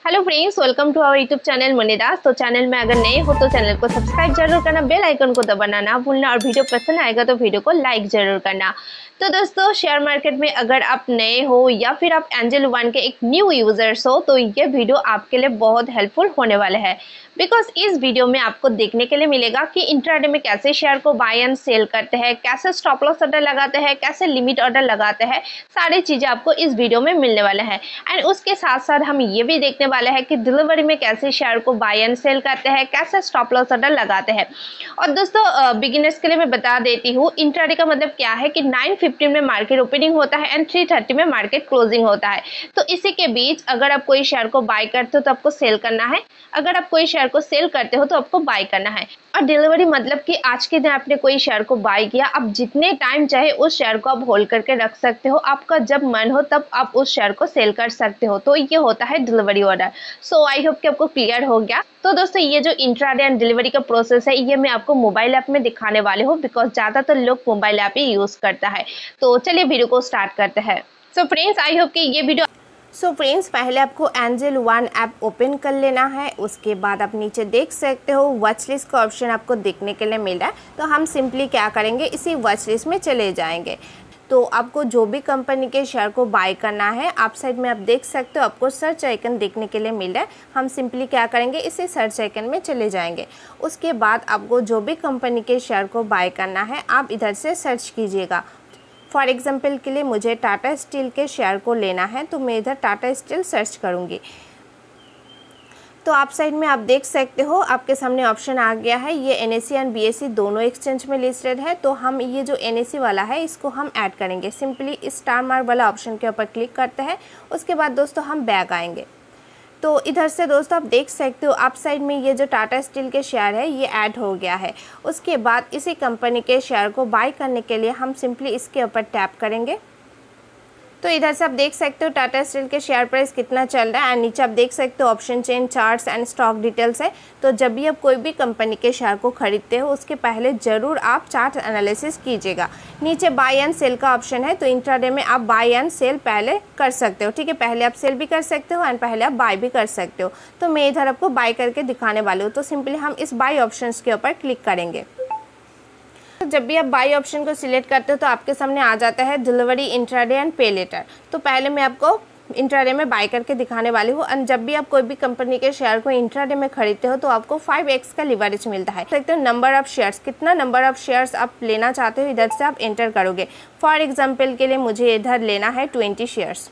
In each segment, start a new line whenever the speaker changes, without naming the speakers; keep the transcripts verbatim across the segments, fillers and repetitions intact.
Hello friends, welcome to our YouTube channel Manidas. तो channel में अगर नए हो तो चैनल को सब्सक्राइब जरूर करना, बेल आइकन को दबाना ना भूलना और वीडियो पसंद आएगा तो वीडियो को लाइक जरूर करना। तो दोस्तों, शेयर मार्केट में अगर आप नए हो या फिर आप एंजल वन के एक न्यू यूजर्स हो तो ये वीडियो आपके लिए बहुत हेल्पफुल होने वाला है। बिकॉज इस वीडियो में आपको देखने के लिए मिलेगा कि इंट्राडे में कैसे शेयर को बाय एंड सेल करते हैं, कैसे स्टॉप लॉस ऑर्डर लगाते हैं, कैसे लिमिट ऑर्डर लगाते हैं, सारी चीजें आपको इस वीडियो में मिलने वाले हैं। एंड उसके साथ साथ हम ये भी देखने वाले हैं कि डिलीवरी में कैसे शेयर को बाय एंड सेल करते हैं, कैसे स्टॉप लॉस ऑर्डर लगाते हैं। और दोस्तों, बिगिनर्स के लिए मैं बता देती हूँ, इंट्राडे का मतलब क्या है कि नाइन फिफ्टीन में मार्केट ओपनिंग होता है एंड थ्री थर्टी में मार्केट क्लोजिंग होता है। तो इसी के बीच अगर आप कोई शेयर को बाय करते हो तो आपको सेल करना है, अगर आप कोई शेयर को सेल करते हो तो आपको बाय करना है। और डिलीवरी मतलब कि आज के दिन आपने कोई शेयर को बाय किया, आप जितने टाइम चाहे उस शेयर को आप होल्ड करके रख सकते हो, आपका जब मन हो तब आप उस शेयर को सेल कर सकते हो। तो ये होता है delivery order. So I hope कि आपको क्लियर हो गया। तो दोस्तों, ये जो इंट्राडे एंड डिलीवरी का प्रोसेस है ये मैं आपको मोबाइल ऐप में दिखाने वाले हूँ, बिकॉज ज्यादातर लोग मोबाइल ऐप ही यूज करता है। तो चलिए वीडियो को स्टार्ट करते हैं। सो फ्रेंड्स, आई होप कि ये वीडियो सो so फ्रेंड्स, पहले आपको एंजल वन ऐप ओपन कर लेना है। उसके बाद आप नीचे देख सकते हो वॉच लिस्ट का ऑप्शन आपको देखने के लिए मिल रहा है। तो हम सिंपली क्या करेंगे, इसी वॉच लिस्ट में चले जाएंगे। तो आपको जो भी कंपनी के शेयर को बाय करना है, आप साइड में आप देख सकते हो आपको सर्च आइकन देखने के लिए मिल रहा है। हम सिंपली क्या करेंगे, इसी सर्च आइकन में चले जाएंगे। उसके बाद आपको जो भी कंपनी के शेयर को बाय करना है आप इधर से सर्च कीजिएगा। फॉर एग्जांपल के लिए मुझे टाटा स्टील के शेयर को लेना है, तो मैं इधर टाटा स्टील सर्च करूंगी। तो आप साइड में आप देख सकते हो आपके सामने ऑप्शन आ गया है। ये एनएससी एंड बीएससी दोनों एक्सचेंज में लिस्टेड है। तो हम ये जो एनएससी वाला है इसको हम ऐड करेंगे। सिंपली इस स्टार मार्क वाला ऑप्शन के ऊपर क्लिक करते हैं। उसके बाद दोस्तों हम बैक आएंगे। तो इधर से दोस्तों आप देख सकते हो आप साइड में ये जो टाटा स्टील के शेयर है ये ऐड हो गया है। उसके बाद इसी कंपनी के शेयर को बाय करने के लिए हम सिंपली इसके ऊपर टैप करेंगे। तो इधर से आप देख सकते हो टाटा स्टील के शेयर प्राइस कितना चल रहा है एंड नीचे आप देख सकते हो option chain, charts and stock details है। तो जब भी आप कोई भी कंपनी के शेयर को खरीदते हो उसके पहले ज़रूर आप चार्ट एनालिसिस कीजिएगा। नीचे बाय एंड सेल का ऑप्शन है, तो इंट्राडे में आप बाय एंड सेल पहले कर सकते हो। ठीक है, पहले आप सेल भी कर सकते हो एंड पहले आप बाय भी कर सकते हो। तो मैं इधर आपको बाय करके दिखाने वाली हूँ। तो सिंपली हम इस बाय ऑप्शन के ऊपर क्लिक करेंगे। तो जब भी आप बाय ऑप्शन को सिलेक्ट करते हो तो आपके सामने आ जाता है delivery, intraday and pay later. तो पहले मैं आपको इंट्राडे में बाय करके दिखाने वाली हूँ। एंड जब भी आप कोई भी कंपनी के शेयर को इंट्राडे में खरीदते हो तो आपको फाइव एक्स का लिवरेज मिलता है। देखते हो नंबर ऑफ शेयर्स, कितना नंबर ऑफ शेयर्स आप लेना चाहते हो इधर से आप एंटर करोगे। फॉर एग्जाम्पल के लिए मुझे इधर लेना है ट्वेंटी शेयर्स।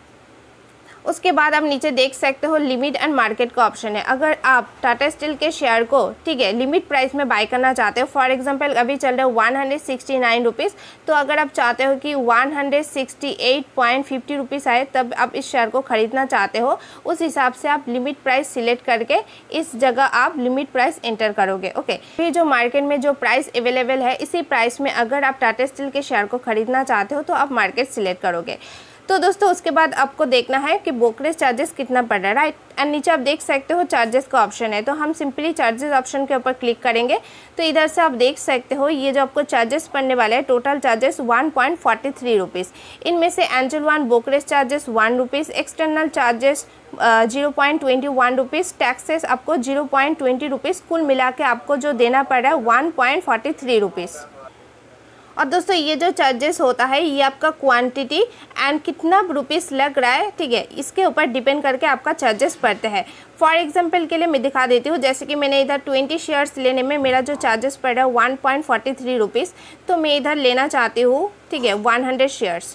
उसके बाद आप नीचे देख सकते हो लिमिट एंड मार्केट का ऑप्शन है। अगर आप टाटा स्टील के शेयर को ठीक है लिमिट प्राइस में बाय करना चाहते हो, फॉर एग्जांपल अभी चल रहा है one hundred sixty nine rupees, तो अगर आप चाहते हो कि one hundred sixty eight point fifty rupees आए तब आप इस शेयर को खरीदना चाहते हो, उस हिसाब से आप लिमिट प्राइस सिलेक्ट करके इस जगह आप लिमिट प्राइस एंटर करोगे। ओके, फिर जो मार्केट में जो प्राइस अवेलेबल है इसी प्राइस में अगर आप टाटा स्टील के शेयर को खरीदना चाहते हो तो आप मार्केट सिलेक्ट करोगे। तो दोस्तों उसके बाद आपको देखना है कि ब्रोकरेज चार्जेस कितना पड़ रहा है, राइट। एंड नीचे आप देख सकते हो चार्जेस का ऑप्शन है, तो हम सिंपली चार्जेस ऑप्शन के ऊपर क्लिक करेंगे। तो इधर से आप देख सकते हो ये जो आपको चार्जेस पड़ने वाले हैं, total charges one point forty three rupees. इनमें से Angel One brokerage charges one rupees, external charges zero point twenty one rupees, taxes आपको जीरो पॉइंट ट्वेंटी रुपीज़, कुल मिला के आपको जो देना पड़ रहा है one point forty three rupees. और दोस्तों ये जो चार्जेस होता है ये आपका क्वांटिटी एंड कितना रुपीस लग रहा है, ठीक है, इसके ऊपर डिपेंड करके आपका चार्जेस पड़ते हैं। फॉर एग्जांपल के लिए मैं दिखा देती हूँ, जैसे कि मैंने इधर ट्वेंटी शेयर्स लेने में मेरा जो चार्जेस पड़ रहा है one point forty three rupees, तो मैं इधर लेना चाहती हूँ ठीक है वन हंड्रेड शेयर्स।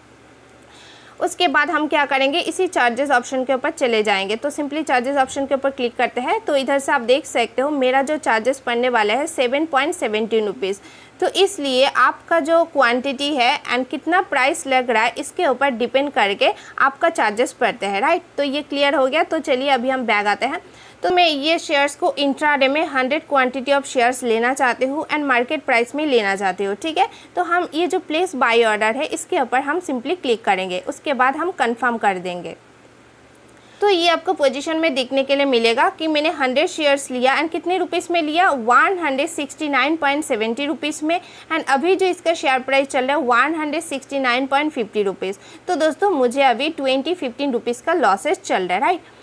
उसके बाद हम क्या करेंगे, इसी चार्जेस ऑप्शन के ऊपर चले जाएंगे। तो सिंपली चार्जेस ऑप्शन के ऊपर क्लिक करते हैं। तो इधर से आप देख सकते हो मेरा जो चार्जेस पड़ने वाला है सेवन पॉइंट सेवेंटीन रुपीज़। तो इसलिए आपका जो क्वांटिटी है एंड कितना प्राइस लग रहा है इसके ऊपर डिपेंड करके आपका चार्जेस पड़ते हैं, राइट। तो ये क्लियर हो गया। तो चलिए अभी हम बैग आते हैं। तो मैं ये शेयर्स को इंट्राडे में हंड्रेड क्वांटिटी ऑफ शेयर्स लेना चाहती हूँ एंड मार्केट प्राइस में लेना चाहती हूँ, ठीक है। तो हम ये जो प्लेस बाय ऑर्डर है इसके ऊपर हम सिंपली क्लिक करेंगे। उसके बाद हम कंफर्म कर देंगे। तो ये आपको पोजीशन में देखने के लिए मिलेगा कि मैंने हंड्रेड शेयर्स लिया एंड कितने रुपीस में लिया, one hundred sixty nine point seventy rupees में। एंड अभी जो इसका शेयर प्राइस चल रहा है one hundred sixty nine point fifty rupees. तो दोस्तों मुझे अभी ट्वेंटी फिफ्टीन रुपीज़ का लॉसेस चल रहा है, राइट।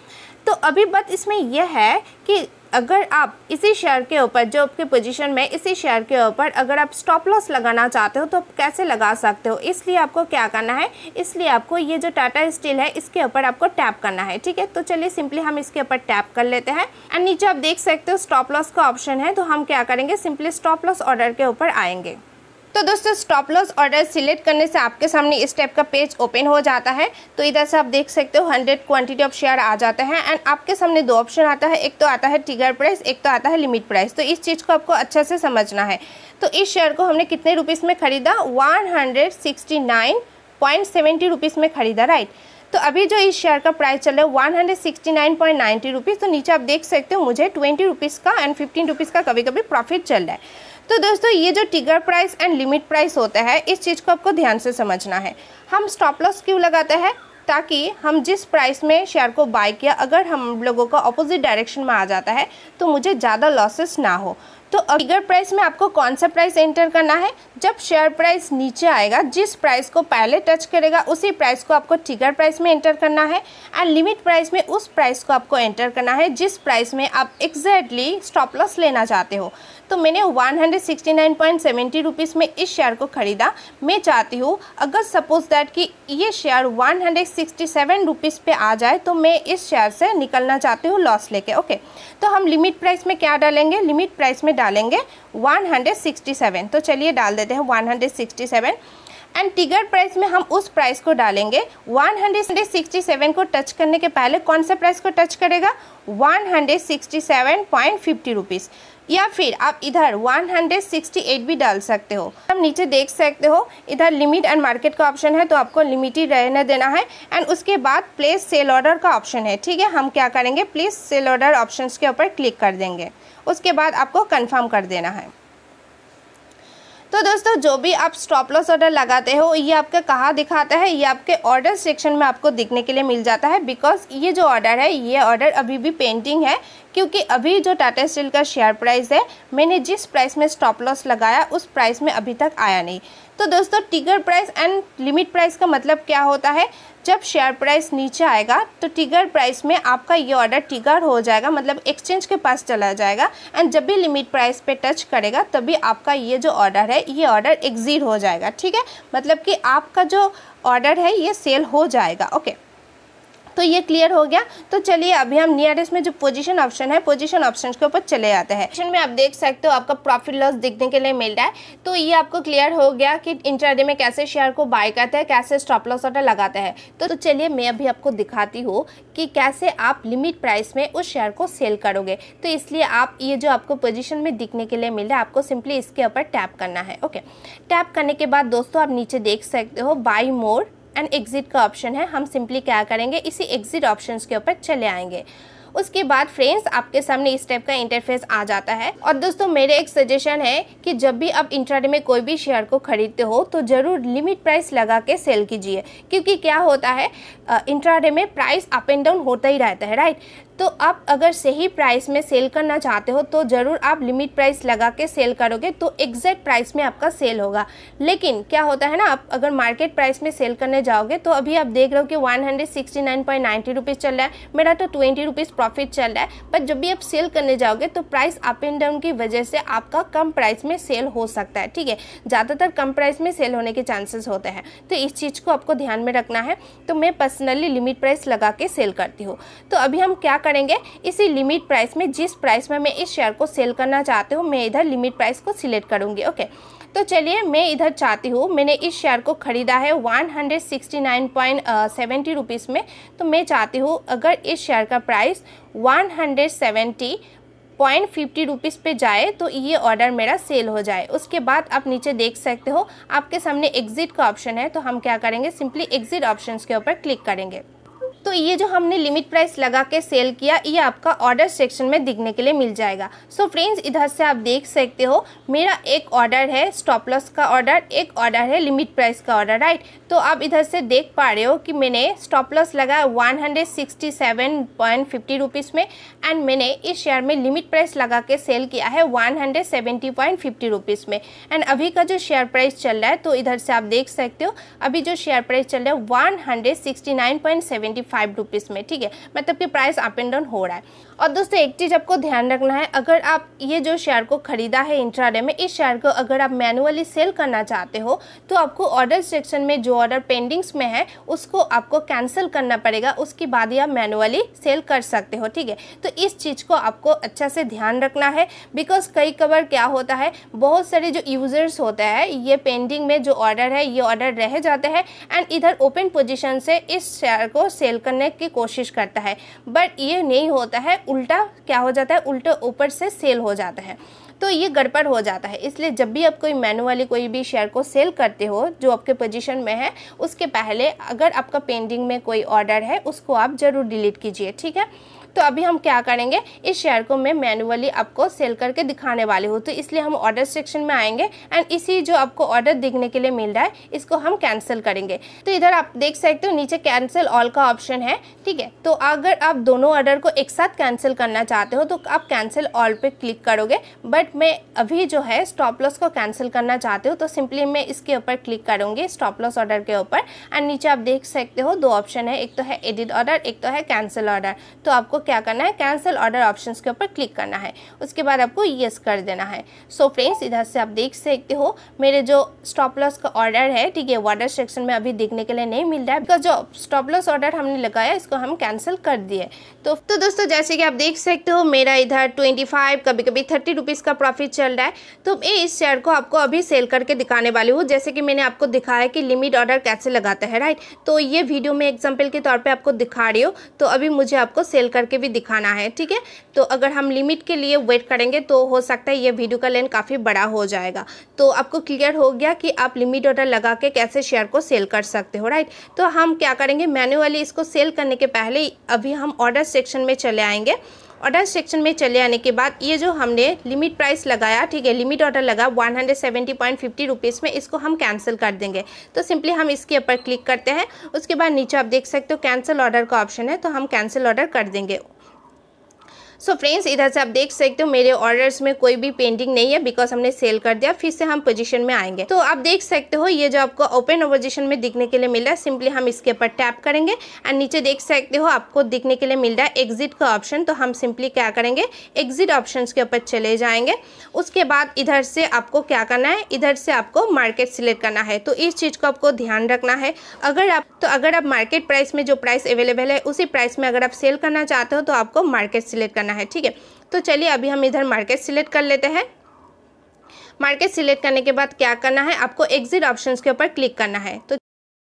तो अभी बात इसमें यह है कि अगर आप इसी शेयर के ऊपर जो आपके पोजीशन में इसी शेयर के ऊपर अगर आप स्टॉप लॉस लगाना चाहते हो तो आप कैसे लगा सकते हो, इसलिए आपको क्या करना है, इसलिए आपको ये जो टाटा स्टील है इसके ऊपर आपको टैप करना है। ठीक है, तो चलिए सिंपली हम इसके ऊपर टैप कर लेते हैं एंड नीचे आप देख सकते हो स्टॉप लॉस का ऑप्शन है। तो हम क्या करेंगे, सिंपली स्टॉप लॉस ऑर्डर के ऊपर आएंगे। तो दोस्तों स्टॉप लॉस ऑर्डर सिलेक्ट करने से आपके सामने इस टाइप का पेज ओपन हो जाता है। तो इधर से आप देख सकते हो हंड्रेड क्वांटिटी ऑफ शेयर आ जाते हैं एंड आपके सामने दो ऑप्शन आता है, एक तो आता है ट्रिगर प्राइस, एक तो आता है लिमिट प्राइस। तो इस चीज़ को आपको अच्छे से समझना है। तो इस शेयर को हमने कितने रुपीज़ में खरीदा, one hundred sixty nine point seventy rupees में खरीदा, राइट। तो अभी जो इस शेयर का प्राइस चल रहा है one hundred sixty nine point ninety rupees. तो नीचे आप देख सकते हो मुझे ट्वेंटी रुपीज़ का एंड फिफ्टीन रुपीज़ का कभी कभी प्रॉफिट चल रहा है। तो दोस्तों ये जो trigger price and limit price होता है इस चीज़ को आपको ध्यान से समझना है। हम स्टॉप लॉस क्यों लगाते हैं, ताकि हम जिस प्राइस में शेयर को बाय किया अगर हम लोगों का अपोजिट डायरेक्शन में आ जाता है तो मुझे ज़्यादा लॉसेस ना हो। तो ट्रिगर प्राइस में आपको कौन सा प्राइस एंटर करना है, जब शेयर प्राइस नीचे आएगा जिस प्राइस को पहले टच करेगा उसी प्राइस को आपको ट्रिगर प्राइस में एंटर करना है एंड लिमिट प्राइस में उस प्राइस को आपको एंटर करना है जिस प्राइस में आप एग्जैक्टली स्टॉप लॉस लेना चाहते हो। तो मैंने one hundred sixty nine point seventy rupees में इस शेयर को ख़रीदा। मैं चाहती हूँ अगर सपोज दैट कि ये share one hundred sixty seven rupees पे आ जाए तो मैं इस शेयर से निकलना चाहती हूँ लॉस लेके। ओके, तो हम लिमिट प्राइस में क्या डालेंगे, लिमिट प्राइस में डालेंगे वन हंड्रेड सिक्सटी सेवन। तो चलिए डाल देते हैं one hundred sixty seven and trigger price में हम उस प्राइस को डालेंगे वन हंड्रेड सिक्सटी सेवन को टच करने के पहले कौन सा प्राइस को टच करेगा, one hundred sixty seven point fifty rupees, या फिर आप इधर वन हंड्रेड सिक्सटी एट भी डाल सकते हो। आप नीचे देख सकते हो इधर लिमिट एंड मार्केट का ऑप्शन है, तो आपको लिमिट ही रहने देना है एंड उसके बाद प्लेस सेल ऑर्डर का ऑप्शन है। ठीक है, हम क्या करेंगे, प्लीज सेल ऑर्डर ऑप्शंस के ऊपर क्लिक कर देंगे, उसके बाद आपको कंफर्म कर देना है। तो दोस्तों जो भी आप स्टॉप लॉस ऑर्डर लगाते हो ये आपका कहाँ दिखाता है, ये आपके ऑर्डर सेक्शन में आपको दिखने के लिए मिल जाता है। बिकॉज ये जो ऑर्डर है ये ऑर्डर अभी भी पेंडिंग है, क्योंकि अभी जो टाटा स्टील का शेयर प्राइस है मैंने जिस प्राइस में स्टॉप लॉस लगाया उस प्राइस में अभी तक आया नहीं। तो दोस्तों trigger price and limit price का मतलब क्या होता है, जब शेयर प्राइस नीचे आएगा तो ट्रिगर प्राइस में आपका ये ऑर्डर ट्रिगर हो जाएगा, मतलब एक्सचेंज के पास चला जाएगा एंड जब भी लिमिट प्राइस पे टच करेगा तभी आपका ये जो ऑर्डर है ये ऑर्डर एग्जीट हो जाएगा। ठीक है, मतलब कि आपका जो ऑर्डर है ये सेल हो जाएगा। ओके, तो ये क्लियर हो गया। तो चलिए अभी हम नियरेस्ट में जो पोजीशन ऑप्शन है पोजीशन ऑप्शन के ऊपर चले आते हैं। पोजीशन में आप देख सकते हो आपका प्रॉफिट लॉस दिखने के लिए मिल रहा है। तो ये आपको क्लियर हो गया कि इंट्राडे में कैसे शेयर को बाय करते हैं, कैसे स्टॉप लॉस ऑर्डर लगाते हैं। तो, तो चलिए मैं अभी आपको दिखाती हूँ कि कैसे आप लिमिट प्राइस में उस शेयर को सेल करोगे। तो इसलिए आप ये जो आपको पोजीशन में दिखने के लिए मिल रहा है आपको सिंपली इसके ऊपर टैप करना है। ओके, टैप करने के बाद दोस्तों आप नीचे देख सकते हो बाय मोर एंड एग्जिट का ऑप्शन है। हम सिंपली क्या करेंगे, इसी एग्जिट ऑप्शंस के ऊपर चले आएंगे। उसके बाद फ्रेंड्स आपके सामने इस टाइप का इंटरफेस आ जाता है। और दोस्तों मेरे एक सजेशन है कि जब भी आप इंट्राडे में कोई भी शेयर को खरीदते हो तो ज़रूर लिमिट प्राइस लगा के सेल कीजिए, क्योंकि क्या होता है इंट्राडे में प्राइस अप एंड डाउन होता ही रहता है, राइट। तो आप अगर सही प्राइस में सेल करना चाहते हो तो ज़रूर आप लिमिट प्राइस लगा के सेल करोगे तो एग्जैक्ट प्राइस में आपका सेल होगा। लेकिन क्या होता है ना, आप अगर मार्केट प्राइस में सेल करने जाओगे तो अभी आप देख रहे हो कि one hundred sixty nine point ninety rupees चल रहा है, मेरा तो ट्वेंटी रुपीज़ प्रॉफिट चल रहा है। बट जब भी आप सेल करने जाओगे तो प्राइस अप एंड डाउन की वजह से आपका कम प्राइस में सेल हो सकता है। ठीक है, ज़्यादातर कम प्राइस में सेल होने के चांसेस होते हैं, तो इस चीज़ को आपको ध्यान में रखना है। तो मैं पर्सनली लिमिट प्राइस लगा के सेल करती हूँ। तो अभी हम क्या करेंगे, इसी लिमिट प्राइस में जिस प्राइस में मैं इस शेयर को सेल करना चाहती हूँ मैं इधर लिमिट प्राइस को सिलेक्ट करूँगी। ओके, तो चलिए मैं इधर चाहती हूँ, मैंने इस शेयर को ख़रीदा है one hundred sixty nine point seventy rupees में। तो मैं चाहती हूँ अगर इस शेयर का price one hundred seventy point fifty rupees पे जाए तो ये ऑर्डर मेरा सेल हो जाए। उसके बाद आप नीचे देख सकते हो आपके सामने एग्जिट का ऑप्शन है। तो हम क्या करेंगे, सिंपली एग्जिट ऑप्शंस के ऊपर क्लिक करेंगे। तो ये जो हमने लिमिट प्राइस लगा के सेल किया ये आपका ऑर्डर सेक्शन में दिखने के लिए मिल जाएगा। सो so फ्रेंड्स इधर से आप देख सकते हो मेरा एक ऑर्डर है स्टॉप लॉस का ऑर्डर, एक ऑर्डर है लिमिट प्राइस का ऑर्डर, राइट। तो आप इधर से देख पा रहे हो कि मैंने स्टॉप लॉस लगाया one hundred sixty seven point fifty rupees में एंड मैंने इस शेयर में लिमिट प्राइस लगा के सेल किया है one hundred seventy point fifty rupees में। एंड अभी का जो शेयर प्राइस चल रहा है तो इधर से आप देख सकते हो अभी जो शेयर प्राइस चल रहा है one hundred sixty nine point seventy five rupees में, ठीक है, मतलब कि प्राइस अप एंड डाउन हो रहा है। और दोस्तों एक चीज़ आपको ध्यान रखना है, अगर आप ये जो शेयर को ख़रीदा है इंट्राडे में, इस शेयर को अगर आप मैनुअली सेल करना चाहते हो तो आपको ऑर्डर सेक्शन में जो ऑर्डर पेंडिंग्स में है उसको आपको कैंसिल करना पड़ेगा, उसके बाद ही आप मैनुअली सेल कर सकते हो, ठीक है। तो इस चीज़ को आपको अच्छा से ध्यान रखना है, बिकॉज कई कबार क्या होता है, बहुत सारे जो यूज़र्स होते हैं ये पेंडिंग में जो ऑर्डर है ये ऑर्डर रह जाते हैं एंड इधर ओपन पोजीशन से इस शेयर को सेल करने की कोशिश करता है, बट ये नहीं होता है, उल्टा क्या हो जाता है, उल्टा ऊपर से सेल हो जाता है, तो ये गड़बड़ हो जाता है। इसलिए जब भी आप कोई मैनुअली कोई भी शेयर को सेल करते हो जो आपके पोजीशन में है, उसके पहले अगर आपका पेंडिंग में कोई ऑर्डर है उसको आप ज़रूर डिलीट कीजिए, ठीक है। तो अभी हम क्या करेंगे, इस शेयर को मैं मैनुअली आपको सेल करके दिखाने वाली हूँ, तो इसलिए हम ऑर्डर सेक्शन में आएंगे एंड इसी जो आपको ऑर्डर दिखने के लिए मिल रहा है इसको हम कैंसिल करेंगे। तो इधर आप देख सकते हो नीचे कैंसिल ऑल का ऑप्शन है, ठीक है। तो अगर आप दोनों ऑर्डर को एक साथ कैंसिल करना चाहते हो तो आप कैंसिल ऑल पे क्लिक करोगे, बट मैं अभी जो है स्टॉप लॉस को कैंसिल करना चाहते हो तो सिंपली मैं इसके ऊपर क्लिक करूँगी, स्टॉप लॉस ऑर्डर के ऊपर, एंड नीचे आप देख सकते हो दो ऑप्शन है, एक तो है एडिट ऑर्डर, एक तो है कैंसिल ऑर्डर। तो आपको क्या करना है, कैंसिल ऑर्डर ऑप्शंस के ऊपर क्लिक करना है, उसके बाद आपको यस कर देना है। सो फ्रेंड्स इधर से आप देख सकते हो मेरे जो स्टॉप लॉस का ऑर्डर है, ठीक है, ऑर्डर सेक्शन में अभी देखने के लिए नहीं मिल रहा है, बिकॉज जो स्टॉप लॉस ऑर्डर हमने लगाया इसको हम कैंसिल कर दिए। तो तो दोस्तों जैसे कि आप देख सकते हो मेरा इधर ट्वेंटी फाइव कभी कभी थर्टी रुपीज़ का प्रॉफिट चल रहा है। तो मैं इस शेयर को आपको अभी सेल करके दिखाने वाली हूँ, जैसे कि मैंने आपको दिखाया कि लिमिट ऑर्डर कैसे लगाते हैं, राइट। तो ये वीडियो में एग्जाम्पल के तौर पर आपको दिखा रही हूँ, तो अभी मुझे आपको सेल करके भी दिखाना है, ठीक है। तो अगर हम लिमिट के लिए वेट करेंगे तो हो सकता है ये वीडियो का लेंथ काफ़ी बड़ा हो जाएगा। तो आपको क्लियर हो गया कि आप लिमिट ऑर्डर लगा के कैसे शेयर को सेल कर सकते हो, राइट। तो हम क्या करेंगे, मैन्युअली इसको सेल करने के पहले अभी हम ऑर्डर सेक्शन में चले आएंगे। ऑर्डर सेक्शन में चले आने के बाद ये जो हमने लिमिट प्राइस लगाया, ठीक है, लिमिट ऑर्डर लगा one hundred seventy point fifty rupees में, इसको हम कैंसिल कर देंगे। तो सिंपली हम इसके ऊपर क्लिक करते हैं, उसके बाद नीचे आप देख सकते हो कैंसिल ऑर्डर का ऑप्शन है, तो हम कैंसिल ऑर्डर कर देंगे। सो so फ्रेंड्स इधर से आप देख सकते हो मेरे ऑर्डर्स में कोई भी पेंडिंग नहीं है, बिकॉज हमने सेल कर दिया। फिर से हम पोजीशन में आएंगे, तो आप देख सकते हो ये जो आपको ओपन पोजीशन में दिखने के लिए मिल रहा है, सिंपली हम इसके ऊपर टैप करेंगे एंड नीचे देख सकते हो आपको दिखने के लिए मिल रहा है एग्जिट का ऑप्शन। तो हम सिंपली क्या करेंगे, एग्जिट ऑप्शन के ऊपर चले जाएंगे। उसके बाद इधर से आपको क्या करना है, इधर से आपको मार्केट सिलेक्ट करना है। तो इस चीज़ को आपको ध्यान रखना है, अगर आप तो अगर आप मार्केट प्राइस में जो प्राइस अवेलेबल है उसी प्राइस में अगर आप सेल करना चाहते हो तो आपको मार्केट सिलेक्ट करना है, ठीक है। तो चलिए अभी हम इधर मार्केट सिलेक्ट कर लेते हैं। मार्केट सिलेक्ट करने के बाद क्या करना है, आपको एग्जिट ऑप्शंस के ऊपर क्लिक करना है। तो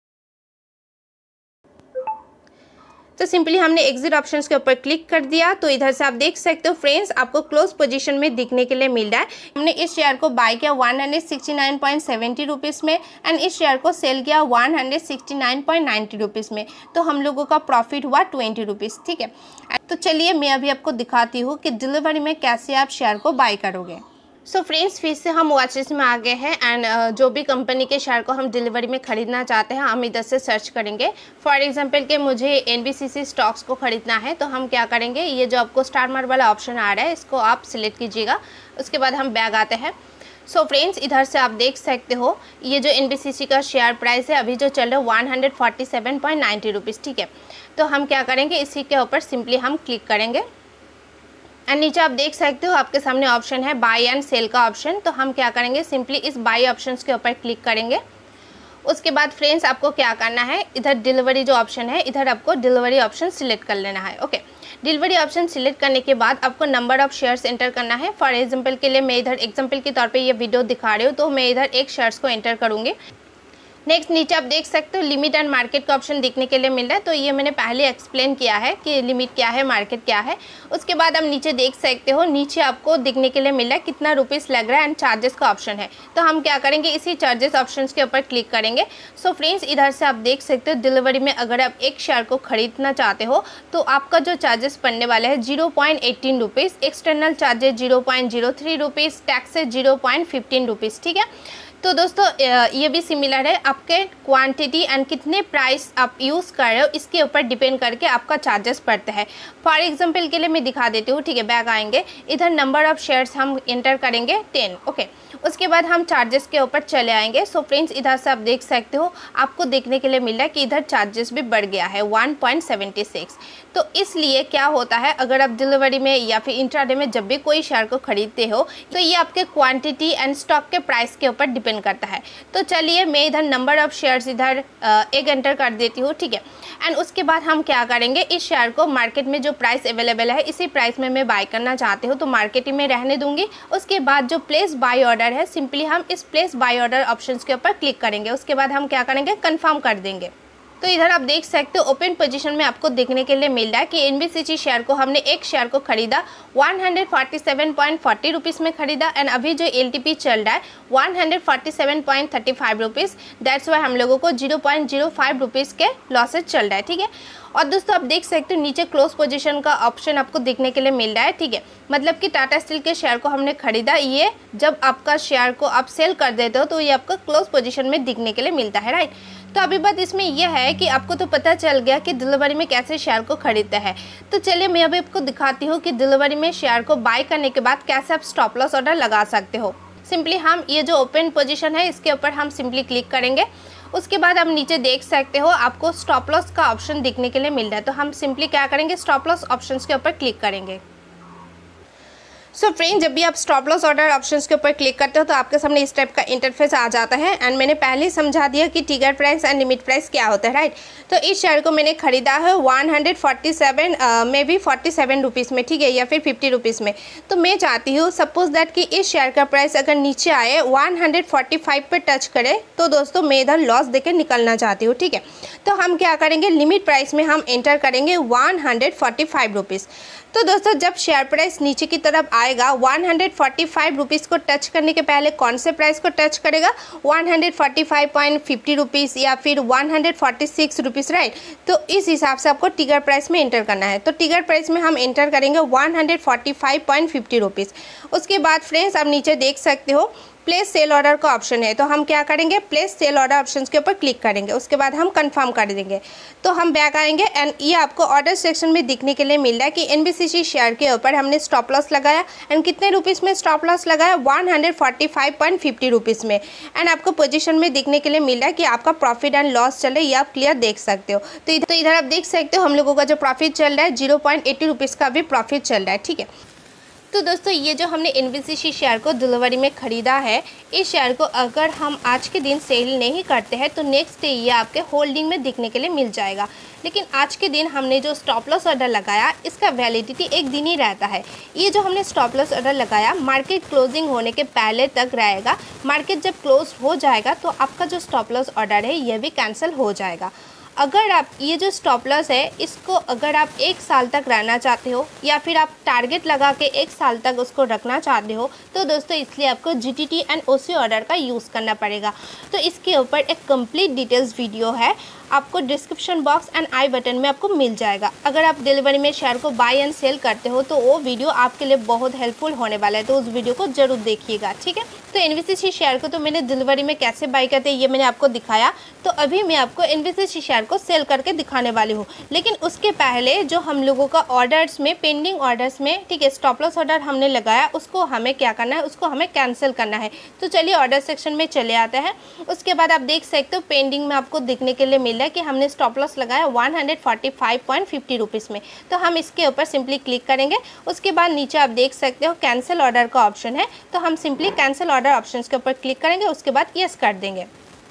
तो सिंपली हमने एग्जिट ऑप्शंस के ऊपर क्लिक कर दिया। तो इधर से आप देख सकते हो फ्रेंड्स आपको क्लोज पोजीशन में दिखने के लिए मिल रहा है। हमने इस शेयर को बाय किया one hundred sixty nine point seventy rupees में एंड इस शेयर को सेल किया one hundred sixty nine point ninety rupees में। तो हम लोगों का प्रॉफिट हुआ ट्वेंटी रुपीज़, ठीक है। तो चलिए मैं अभी आपको दिखाती हूँ कि डिलीवरी में कैसे आप शेयर को बाय करोगे। सो so फ्रेंड्स फिर से हम वॉचेस में आ गए हैं एंड uh, जो भी कंपनी के शेयर को हम डिलीवरी में ख़रीदना चाहते हैं हम इधर से सर्च करेंगे। फॉर एग्जांपल के मुझे N B C C stocks को ख़रीदना है, तो हम क्या करेंगे, ये जो आपको स्टार मार्क वाला ऑप्शन आ रहा है इसको आप सिलेक्ट कीजिएगा। उसके बाद हम बैग आते हैं। सो so फ्रेंड्स इधर से आप देख सकते हो ये जो एन बी सी सी का शेयर प्राइस है अभी जो चल रहा है one hundred forty seven point ninety rupees, ठीक है। तो हम क्या करेंगे, इसी के ऊपर सिंपली हम क्लिक करेंगे एंड नीचे आप देख सकते हो आपके सामने ऑप्शन है बाय एंड सेल का ऑप्शन। तो हम क्या करेंगे, सिंपली इस बाय ऑप्शंस के ऊपर क्लिक करेंगे। उसके बाद फ्रेंड्स आपको क्या करना है, इधर डिलीवरी जो ऑप्शन है इधर आपको डिलीवरी ऑप्शन सिलेक्ट कर लेना है, ओके। डिलीवरी ऑप्शन सिलेक्ट करने के बाद आपको नंबर ऑफ शेयर्स एंटर करना है। फॉर एग्जांपल के लिए मैं इधर एग्जांपल के तौर पे ये वीडियो दिखा रही हूँ, तो मैं इधर एक शेयर्स को एंटर करूँगी। नेक्स्ट नीचे आप देख सकते हो लिमिट एंड मार्केट का ऑप्शन दिखने के लिए मिल रहा है। तो ये मैंने पहले एक्सप्लेन किया है कि लिमिट क्या है, मार्केट क्या है। उसके बाद आप नीचे देख सकते हो, नीचे आपको दिखने के लिए मिल रहा है कितना रुपीस लग रहा है एंड चार्जेस का ऑप्शन है। तो हम क्या करेंगे, इसी चार्जेस ऑप्शंस के ऊपर क्लिक करेंगे। सो फ्रेंड्स इधर से आप देख सकते हो डिलीवरी में अगर आप एक शेयर को खरीदना चाहते हो तो आपका जो चार्जेस पड़ने वाले हैं zero point eighteen rupees, external charges zero point zero three rupees, taxes zero point fifteen rupees, ठीक है। तो दोस्तों ये भी सिमिलर है, आपके क्वांटिटी एंड कितने प्राइस आप यूज़ कर रहे हो इसके ऊपर डिपेंड करके आपका चार्जेस पड़ता है। फॉर एग्जांपल के लिए मैं दिखा देती हूँ, ठीक है। बैक आएंगे, इधर नंबर ऑफ शेयर्स हम इंटर करेंगे टेन, ओके। उसके बाद हम चार्जेस के ऊपर चले आएंगे। सो फ्रेंड्स इधर से आप देख सकते हो, आपको देखने के लिए मिल रहा है कि इधर चार्जेस भी बढ़ गया है वन पॉइंट सेवन सिक्स। तो इसलिए क्या होता है, अगर आप डिलीवरी में या फिर इंट्राडे में जब भी कोई शेयर को खरीदते हो तो ये आपके क्वांटिटी एंड स्टॉक के प्राइस के ऊपर डिपेंड करता है। तो चलिए मैं इधर नंबर ऑफ शेयर्स इधर एक एंटर कर देती हूँ, ठीक है। एंड उसके बाद हम क्या करेंगे, इस शेयर को मार्केट में जो प्राइस अवेलेबल है इसी प्राइस में मैं बाय करना चाहती हूँ तो मार्केट में रहने दूंगी। उसके बाद जो प्लेस बाय ऑर्डर है, सिंपली हम इस प्लेस बाय ऑर्डर ऑप्शंस के ऊपर क्लिक करेंगे। उसके बाद हम क्या करेंगे, कंफर्म कर देंगे। तो इधर आप देख सकते हो ओपन पोजीशन में आपको देखने के लिए मिल रहा है कि एनबीसीसी शेयर को हमने एक शेयर को खरीदा one forty seven point forty rupees में खरीदा एंड अभी जो एलटीपी चल रहा है one forty seven point thirty five rupees. That's why हम लोगों को zero point zero five rupees के लॉसेज चल रहा है, ठीक है। और दोस्तों आप देख सकते हो नीचे क्लोज पोजीशन का ऑप्शन आपको देखने के लिए मिल रहा है, ठीक है। मतलब कि टाटा स्टील के शेयर को हमने खरीदा, ये जब आपका शेयर को आप सेल कर देते हो तो ये आपका क्लोज पोजीशन में दिखने के लिए मिलता है, राइट। तो अभी बात इसमें यह है कि आपको तो पता चल गया कि डिलीवरी में कैसे शेयर को खरीदते हैं। तो चलिए मैं अभी आपको दिखाती हूँ कि डिलीवरी में शेयर को बाय करने के बाद कैसे आप स्टॉप लॉस ऑर्डर लगा सकते हो। सिंपली हम ये जो ओपन पोजीशन है इसके ऊपर हम सिंपली क्लिक करेंगे। उसके बाद आप नीचे देख सकते हो आपको स्टॉप लॉस का ऑप्शन दिखने के लिए मिल रहा है। तो हम सिंपली क्या करेंगे, स्टॉप लॉस ऑप्शंस के ऊपर क्लिक करेंगे। सो so फ्रेंड, जब भी आप स्टॉप लॉस ऑर्डर ऑप्शंस के ऊपर क्लिक करते हो तो आपके सामने इस टाइप का इंटरफेस आ जाता है। एंड मैंने पहले ही समझा दिया कि trigger price and limit price क्या होता है, राइट। तो इस शेयर को मैंने खरीदा है वन फोर्टी सेवन में भी फोर्टी सेवन रुपीज़ में, ठीक है, या फिर फिफ्टी रुपीज़ में। तो मैं चाहती हूँ सपोज दैट कि इस शेयर का प्राइस अगर नीचे आए वन फोर्टी फाइव पे टच करे तो दोस्तों मैं इधर लॉस देके निकलना चाहती हूँ, ठीक है। तो हम क्या करेंगे, लिमिट प्राइस में हम एंटर करेंगे वन फोर्टी फाइव रुपीज़। तो दोस्तों जब शेयर प्राइस नीचे की तरफ आएगा वन फोर्टी फाइव रुपीज़ को टच करने के पहले कौन से प्राइस को टच करेगा, one forty five point fifty rupees या फिर one forty six rupees, right. तो इस हिसाब से आपको ट्रिगर प्राइस में एंटर करना है। तो ट्रिगर प्राइस में हम एंटर करेंगे one forty five point fifty rupees. उसके बाद फ्रेंड्स आप नीचे देख सकते हो प्लेस सेल ऑर्डर का ऑप्शन है। तो हम क्या करेंगे, प्लेस सेल ऑर्डर ऑप्शंस के ऊपर क्लिक करेंगे। उसके बाद हम कंफर्म कर देंगे। तो हम बैक आएंगे एंड ये आपको ऑर्डर सेक्शन में दिखने के लिए मिल रहा है कि एनबीसीसी शेयर के ऊपर हमने स्टॉप लॉस लगाया एंड कितने रुपीस में स्टॉप लॉस लगाया, one forty five point fifty rupees में। एंड आपको पोजीशन में दिखने के लिए मिल रहा है कि आपका प्रॉफिट एंड लॉस चल रहा है, ये आप क्लियर देख सकते हो। तो इधर तो इधर आप देख सकते हो हम लोगों का जो प्रॉफिट चल रहा है जीरो पॉइंट एट्टी रुपीज़ का भी प्रॉफिट चल रहा है, ठीक है। तो दोस्तों ये जो हमने एनबीसीसी शेयर को डिलीवरी में ख़रीदा है, इस शेयर को अगर हम आज के दिन सेल नहीं करते हैं तो नेक्स्ट डे ये आपके होल्डिंग में दिखने के लिए मिल जाएगा। लेकिन आज के दिन हमने जो स्टॉप लॉस ऑर्डर लगाया इसका वैलिडिटी एक दिन ही रहता है। ये जो हमने स्टॉप लॉस ऑर्डर लगाया मार्केट क्लोजिंग होने के पहले तक रहेगा। मार्केट जब क्लोज हो जाएगा तो आपका जो स्टॉप लॉस ऑर्डर है ये भी कैंसिल हो जाएगा। अगर आप ये जो स्टॉप लॉस है इसको अगर आप एक साल तक रहना चाहते हो या फिर आप टारगेट लगा के एक साल तक उसको रखना चाहते हो तो दोस्तों इसलिए आपको जीटीटी एंड ओसी ऑर्डर का यूज़ करना पड़ेगा। तो इसके ऊपर एक कंप्लीट डिटेल्स वीडियो है, आपको description box and I button में आपको मिल जाएगा। अगर आप डिलीवरी में शेयर को बाय एंड सेल करते हो तो वो वीडियो आपके लिए बहुत हेल्पफुल होने वाला है, तो उस वीडियो को जरूर देखिएगा, ठीक है। तो एनबीसीसी शेयर को तो मैंने डिलीवरी में कैसे बाय करते हैं ये मैंने आपको दिखाया। तो अभी मैं आपको एनबीसीसी शेयर को सेल करके दिखाने वाली हूँ। लेकिन उसके पहले जो हम लोगों का ऑर्डर्स में पेंडिंग ऑर्डर्स में, ठीक है, स्टॉप लॉस ऑर्डर हमने लगाया उसको हमें क्या करना है, उसको हमें कैंसिल करना है। तो चलिए ऑर्डर सेक्शन में चले आते हैं। उसके बाद आप देख सकते हो पेंडिंग में आपको देखने के लिए मिल रहा है कि हमने स्टॉप लॉस लगाया one forty five point fifty rupees में। तो हम इसके ऊपर सिंपली क्लिक करेंगे। उसके बाद नीचे आप देख सकते हो कैंसिल ऑर्डर का ऑप्शन है, तो हम सिंपली कैंसिल ऑर्डर ऑप्शन के ऊपर क्लिक करेंगे। उसके बाद यस कर देंगे।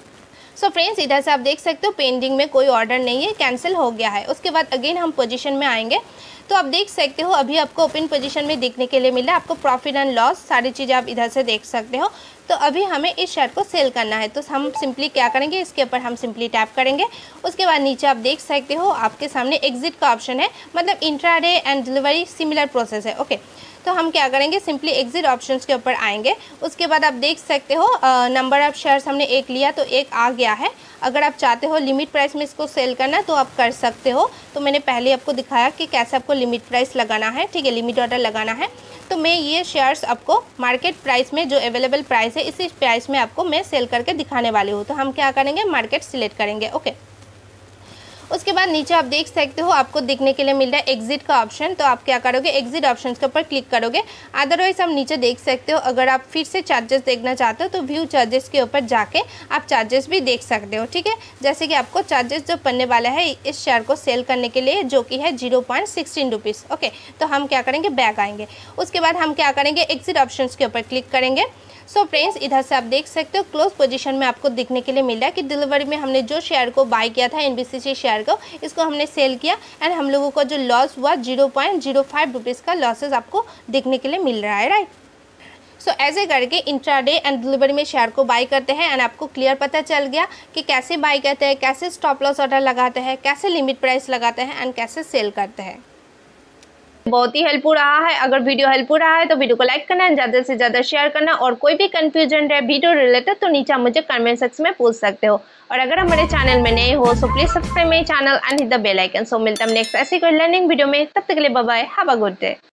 सो फ्रेंड्स इधर से आप देख सकते हो पेंडिंग में कोई ऑर्डर नहीं है, कैंसिल हो गया है। उसके बाद अगेन हम पोजीशन में आएंगे तो आप देख सकते हो अभी आपको ओपन पोजीशन में देखने के लिए मिल रहा है, आपको प्रॉफिट एंड लॉस सारी चीज़ें आप इधर से देख सकते हो। तो अभी हमें इस शेयर को सेल करना है तो हम सिंपली क्या करेंगे, इसके ऊपर हम सिंपली टैप करेंगे। उसके बाद नीचे आप देख सकते हो आपके सामने एग्जिट का ऑप्शन है, मतलब intraday and delivery similar process है, ओके। तो हम क्या करेंगे, सिंपली एग्जिट ऑप्शंस के ऊपर आएंगे। उसके बाद आप देख सकते हो नंबर ऑफ शेयर्स हमने एक लिया तो एक आ गया है। अगर आप चाहते हो लिमिट प्राइस में इसको सेल करना तो आप कर सकते हो। तो मैंने पहले आपको दिखाया कि कैसे आपको लिमिट प्राइस लगाना है, ठीक है, लिमिट ऑर्डर लगाना है। तो मैं ये शेयर्स आपको मार्केट प्राइस में जो अवेलेबल प्राइस है इसी प्राइस में आपको मैं सेल करके दिखाने वाली हूँ। तो हम क्या करेंगे, मार्केट सिलेक्ट करेंगे, ओके। उसके बाद नीचे आप देख सकते हो आपको दिखने के लिए मिल रहा है एग्जिट का ऑप्शन। तो आप क्या करोगे, एग्जिट ऑप्शन के ऊपर क्लिक करोगे। अदरवाइज हम नीचे देख सकते हो, अगर आप फिर से चार्जेस देखना चाहते हो तो व्यू चार्जेस के ऊपर जाके आप चार्जेस भी देख सकते हो। ठीक है, जैसे कि आपको चार्जेस जो पड़ने वाला है इस शेयर को सेल करने के लिए, जो कि है zero point sixteen rupees. Okay, तो हम क्या करेंगे, बैक आएंगे। उसके बाद हम क्या करेंगे, एग्जिट ऑप्शन के ऊपर क्लिक करेंगे। सो so फ्रेंड्स, इधर से आप देख सकते हो क्लोज पोजीशन में आपको दिखने के लिए मिल रहा है कि डिलीवरी में हमने जो शेयर को बाय किया था, एनबीसीसी शेयर को, इसको हमने सेल किया एंड हम लोगों को जो लॉस हुआ zero point zero five rupees का लॉसेस आपको देखने के लिए मिल रहा है, राइट। सो so, ऐसे करके इंट्राडे एंड डिलीवरी में शेयर को बाय करते हैं एंड आपको क्लियर पता चल गया कि कैसे बाय करते हैं, कैसे स्टॉप लॉस ऑर्डर लगाते हैं, कैसे लिमिट प्राइस लगाते हैं एंड कैसे सेल करते हैं। बहुत ही हेल्पफुल रहा है। अगर वीडियो हेल्पफुल रहा है तो वीडियो को लाइक करना, ज़्यादा से ज़्यादा शेयर करना, और कोई भी कंफ्यूजन रहे वीडियो रिलेटेड तो नीचे मुझे कमेंट सेक्शन में पूछ सकते हो। और अगर हमारे चैनल में नए हो सो प्लीज सब्सक्राइब मेरे channel and hit the bell icon. So मिलता है नेक्स्ट ऐसी कोई लर्निंग वीडियो में, तब तक के लिए bye bye, have a good day.